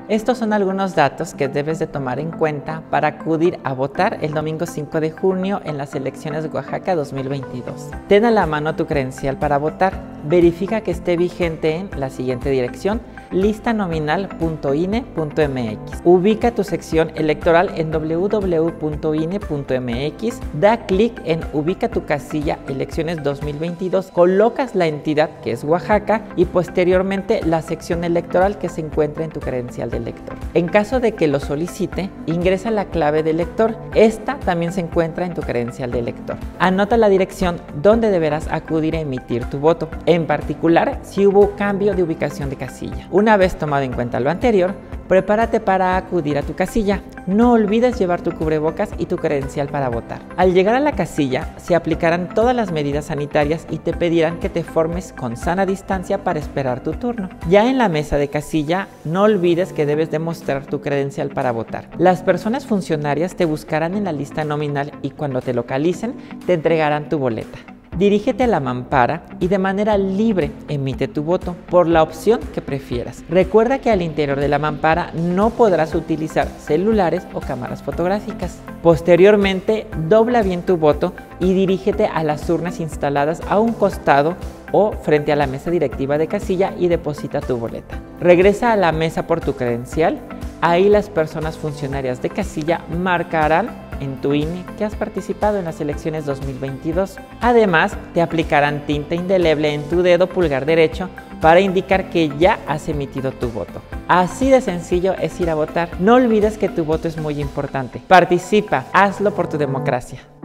Estos son algunos datos que debes de tomar en cuenta para acudir a votar el domingo 5 de junio en las elecciones Oaxaca 2022. Ten a la mano tu credencial para votar. Verifica que esté vigente en la siguiente dirección: listanominal.ine.mx. Ubica tu sección electoral en www.ine.mx. Da clic en Ubica tu casilla Elecciones 2022. Colocas la entidad, que es Oaxaca, y posteriormente la sección electoral que se encuentra en tu credencial de elector. En caso de que lo solicite, ingresa la clave de elector. Esta también se encuentra en tu credencial de elector. Anota la dirección donde deberás acudir a emitir tu voto, en particular si hubo cambio de ubicación de casilla. Una vez tomado en cuenta lo anterior, prepárate para acudir a tu casilla. No olvides llevar tu cubrebocas y tu credencial para votar. Al llegar a la casilla, se aplicarán todas las medidas sanitarias y te pedirán que te formes con sana distancia para esperar tu turno. Ya en la mesa de casilla, no olvides que debes demostrar tu credencial para votar. Las personas funcionarias te buscarán en la lista nominal y cuando te localicen, te entregarán tu boleta. Dirígete a la mampara y de manera libre emite tu voto por la opción que prefieras. Recuerda que al interior de la mampara no podrás utilizar celulares o cámaras fotográficas. Posteriormente, dobla bien tu voto y dirígete a las urnas instaladas a un costado o frente a la mesa directiva de casilla y deposita tu boleta. Regresa a la mesa por tu credencial. Ahí las personas funcionarias de casilla marcarán en tu INE que has participado en las elecciones 2022. Además, te aplicarán tinta indeleble en tu dedo pulgar derecho para indicar que ya has emitido tu voto. Así de sencillo es ir a votar. No olvides que tu voto es muy importante. Participa, hazlo por tu democracia.